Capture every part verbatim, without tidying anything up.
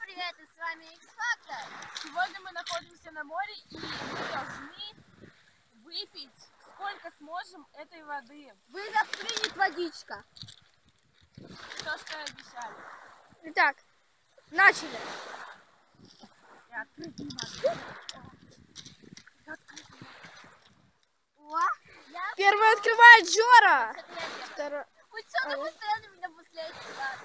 привет, и с вами X-Factor. Сегодня мы находимся на море и мы должны выпить сколько сможем этой воды. Вызов принят, водичка. То, что обещали. Итак, начали. И открыть не надо. О, я... Первый открывает Жора. Второй... Вы что, ты постоянно меня пускаете, да?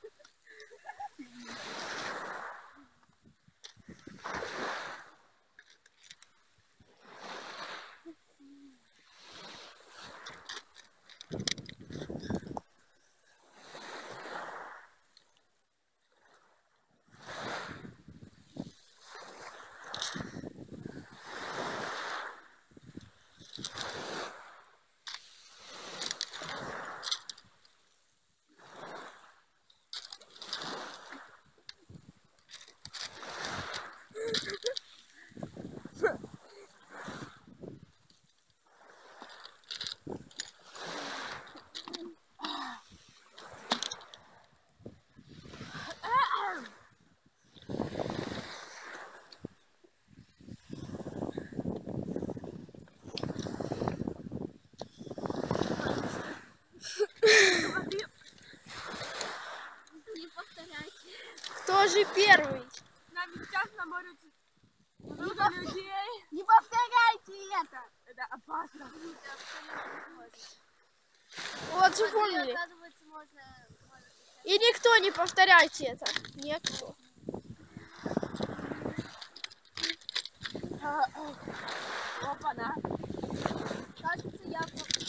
Не повторяйте. Кто же первый? С нами сейчас на море много Не повтор- людей. Не повторяйте это. Это опасно. Вот запомнили. Оказывается, можно... И никто не повторяйте это. Никто. Опа-на. Кажется, я...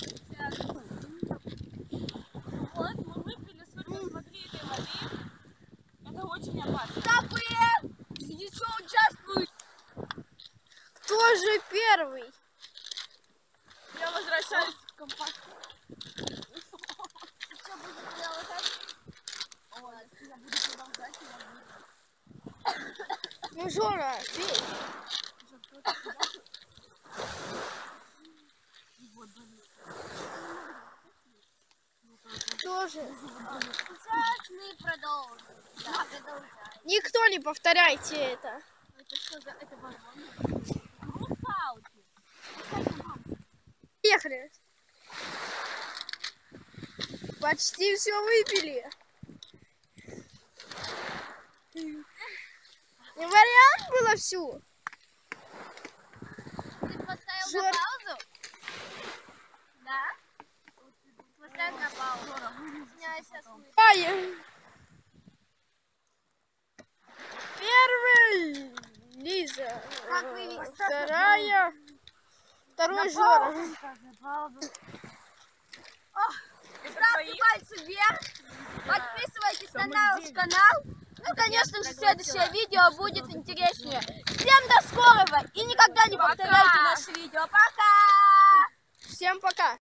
Вот мы выпили сколько, смотри, этой воды. Это очень опасно. Стопы! Еще участвует. Кто же первый? Я возвращаюсь в компакту. Что будет продолжать? Ой, если я буду продолжать, я буду. Ну, Жора, пей. Кто же? Сейчас мы продолжим. Да, продолжаем. Никто не повторяйте это. Это что за... Это вагон? Русалки. Поехали. Почти все выпили. Не вариант было всю. Ты поставил Жор- на паузу? Да? Поставь на паузу. Я сейчас выйду. Ай. Первый Лиза. Как вы видите? Вторая. Второй Жора. Ставьте пальцы вверх. Подписывайтесь на наш канал. Ну, конечно же, следующее видео будет интереснее. Всем до скорого и никогда не повторяйте наши видео. Пока! Всем пока.